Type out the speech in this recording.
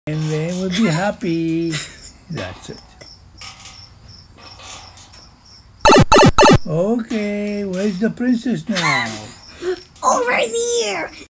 And they will be happy. That's it. Okay, where's the princess now? Over here!